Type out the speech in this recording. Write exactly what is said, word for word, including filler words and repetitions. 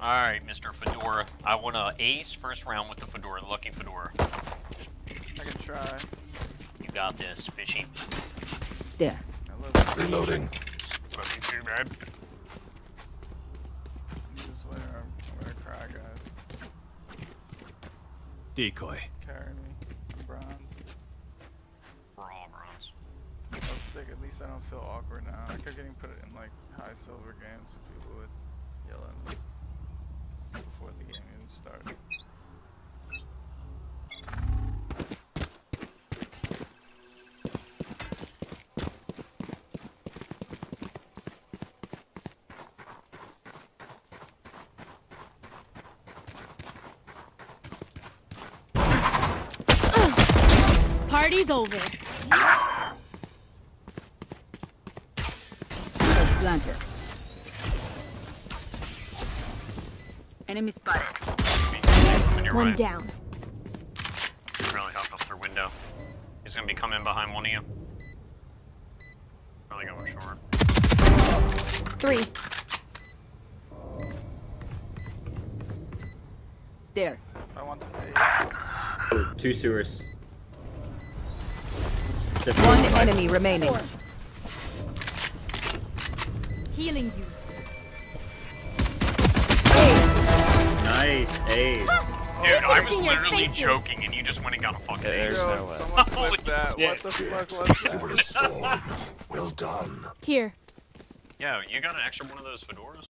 Alright, Mister Fedora. I want a ace first round with the Fedora, the lucky Fedora. I can try. You got this, fishy. There. Reloading. Fucking too bad. This way or I'm gonna cry, guys. Decoy. Carry me. I'm bronze. We're all bronze. I was sick. At least I don't feel awkward now. I kept getting put in like high silver games, so people would yell at me before the game even started. Party's over. Blanket. Enemy spotted. On your One right. down. Really hopped up their window. He's gonna be coming behind one of you. Probably going short. Three. There. I want to say Oh, two sewers. One enemy remaining. Four. Healing you. Nice, hey. Dude, This I is was in your literally faces. joking and you just went and got a fucking Yeah, ace. there's Yo, no way. someone Holy clip that. shit. What the fuck was You that? were restored. Well done. Here. Yeah, you got an extra one of those fedoras?